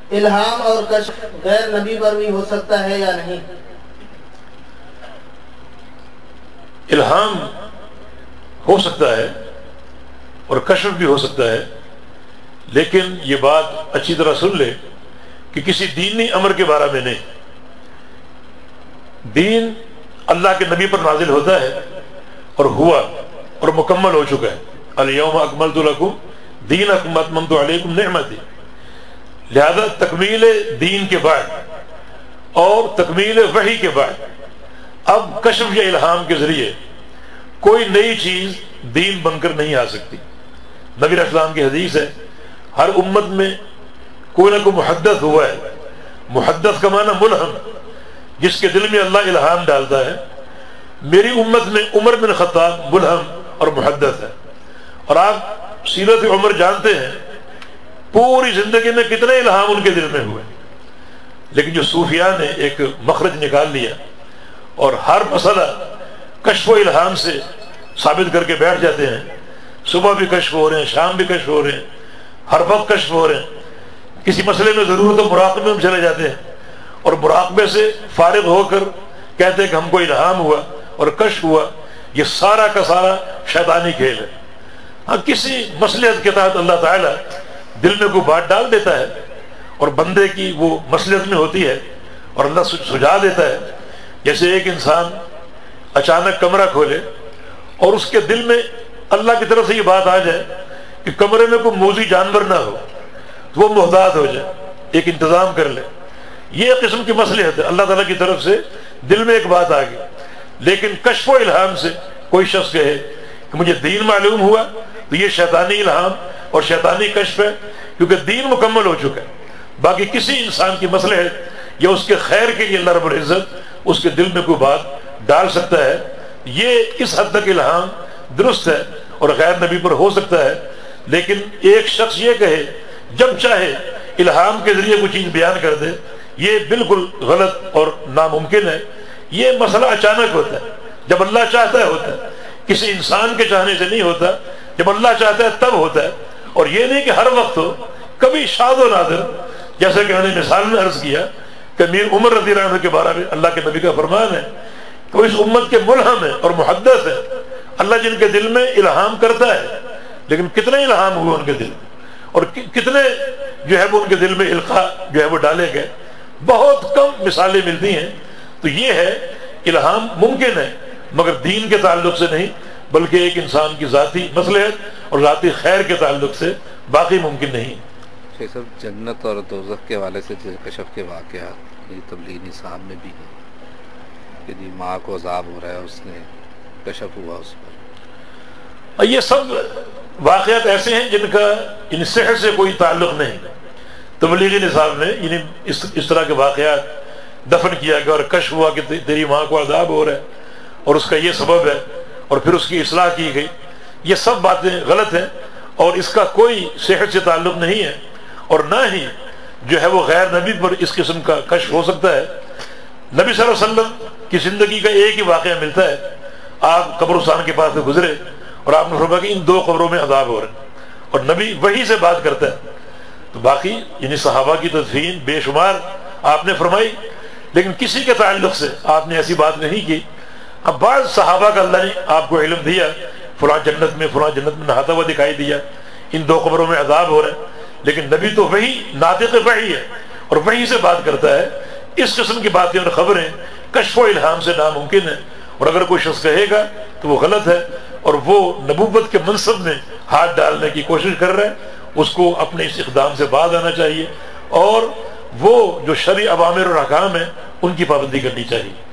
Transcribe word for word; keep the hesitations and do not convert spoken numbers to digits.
الہام اور کشف غیر نبی پر بھی ہو سکتا ہے یا نہیں؟ الہام ہو سکتا ہے اور کشف بھی ہو سکتا ہے، لیکن یہ بات اچھی طرح سن لے کہ کسی دینی امر کے بارے میں نہیں۔ دین اللہ کے نبی پر نازل ہوتا ہے اور ہوا اور مکمل ہو چکا ہے۔ الیوم اکملت لکم دینکم واتممت علیکم نعمتی۔ لہذا تکمیل دین کے بعد اور تکمیل وحی کے بعد اب کشف یا الہام کے ذریعے کوئی نئی چیز دین بن کر نہیں آ سکتی۔ نبی علیہ السلام کی حدیث ہے، ہر امت میں کوئی نہ کوئی محدث ہوا ہے۔ محدث کا معنی ملہم، جس کے دل میں اللہ الہام ڈالتا ہے۔ میری امت میں عمر بن خطاب ملہم اور محدث ہے، اور آپ سیرت عمر جانتے ہیں پوری زندگی میں کتنے الہام ان کے دل میں ہوئے، لیکن جو صوفیاء نے ایک مخرج نکال لیا اور ہر مسئلہ کشف و الہام سے ثابت کر کے بیٹھ جاتے ہیں۔ صبح بھی کشف ہو رہے ہیں، شام بھی کشف ہو رہے ہیں، ہر وقت کشف ہو رہے ہیں۔ کسی مسئلے میں ضرورت تو مراقبے میں ہم چلے جاتے ہیں اور مراقبے سے فارغ ہو کر کہتے ہیں کہ ہم کو الہام ہوا اور کشف ہوا۔ یہ سارا کا سارا شیطانی کھیل ہے۔ ہاں، کسی مصلحت کے تحت اللہ تعالیٰ دل میں کوئی بات ڈال دیتا ہے اور بندے کی وہ مصلحت میں ہوتی ہے اور اللہ سجھا دیتا ہے۔ جیسے ایک انسان اچانک کمرہ کھولے اور اس کے دل میں اللہ کی طرف سے یہ بات آ جائے کہ کمرے میں کوئی موذی جانور نہ ہو، تو وہ محتاط ہو جائے، ایک انتظام کر لے۔ یہ قسم کی مصلحت ہے، اللہ تعالیٰ کی طرف سے دل میں ایک بات آ گئی۔ لیکن کشف و الہام سے کوئی شخص کہے کہ مجھے دین معلوم ہوا، تو یہ شیطانی الہام اور شیطانی کشف ہے، کیونکہ دین مکمل ہو چکا ہے۔ باقی کسی انسان کی مصلحت یا اس کے خیر کے لیے اللہ رب العزت اس کے دل میں کوئی بات ڈال سکتا ہے۔ یہ اس حد تک الہام درست ہے اور غیر نبی پر ہو سکتا ہے، لیکن ایک شخص یہ کہے جب چاہے الہام کے ذریعے کوئی چیز بیان کر دے، یہ بالکل غلط اور ناممکن ہے۔ یہ مسئلہ اچانک ہوتا ہے، جب اللہ چاہتا ہے ہوتا ہے، کسی انسان کے چاہنے سے نہیں ہوتا۔ جب اللہ چاہتا ہے تب ہوتا ہے، اور یہ نہیں کہ ہر وقت ہو، کبھی شاذ و نادر۔ جیسے کہ میں نے مثال میں عرض کیا کہ امیر عمر رضی اللہ عنہ کے بارے میں اللہ کے نبی کا فرمان ہے کہ وہ اس امت کے ملہم ہیں اور محدث ہیں۔ اللہ جن کے دل میں الہام کرتا ہے، لیکن کتنے الہام ہوئے ان کے دل میں، اور کتنے جو ہے وہ ان کے دل میں القاء جو ہے وہ ڈالے گئے، بہت کم مثالیں ملتی ہیں۔ تو یہ ہے الہام ممکن ہے، مگر دین کے تعلق سے نہیں، بلکہ ایک انسان کی ذاتی مصلحت اور ذاتی خیر کے تعلق سے، باقی ممکن نہیں۔ شیخ صاحب، جنت اور دوزخ کے حوالے سے کشف کے واقعات یہ تبلیغ نصاب میں بھی ہیں کہ جی ماں کو عذاب ہو رہا ہے، اس نے کشف ہوا اس پر۔ یہ سب واقعات ایسے ہیں جن کا ان صحت سے کوئی تعلق نہیں۔ تبلیغی نصاب میں یعنی اس اس طرح کے واقعات دفن کیا گیا اور کشف ہوا کہ تیری ماں کو عذاب ہو رہا ہے اور اس کا یہ سبب ہے، اور پھر اس کی اصلاح کی گئی۔ یہ سب باتیں غلط ہیں اور اس کا کوئی صحت سے تعلق نہیں ہے، اور نہ ہی جو ہے وہ غیر نبی پر اس قسم کا کشف ہو سکتا ہے۔ نبی صلی اللہ علیہ وسلم کی زندگی کا ایک ہی واقعہ ملتا ہے، آپ قبرستان کے پاس سے گزرے اور آپ نے فرمایا کہ ان دو قبروں میں عذاب ہو رہا ہے، اور نبی وہی سے بات کرتا ہے۔ تو باقی یعنی صحابہ کی تدفین بے شمار آپ نے فرمائی، لیکن کسی کے تعلق سے آپ نے ایسی بات نہیں کی۔ اب بعض صحابہ کا اللہ نے آپ کو علم دیا، فلاں جنت میں فلاں جنت میں نہاتا ہوا دکھائی دیا، ان دو قبروں میں عذاب ہو رہا ہے، لیکن نبی تو وہی ناطق وحی ہے اور وہی سے بات کرتا ہے۔ اس قسم کی باتیں اور خبریں کشف و الہام سے ناممکن ہیں، اور اگر کوئی شخص کہے گا تو وہ غلط ہے اور وہ نبوت کے منصب میں ہاتھ ڈالنے کی کوشش کر رہا ہے۔ اس کو اپنے اس اقدام سے باز آنا چاہیے، اور وہ جو شرعی اوامر اور احکام ہیں ان کی پابندی کرنی چاہیے۔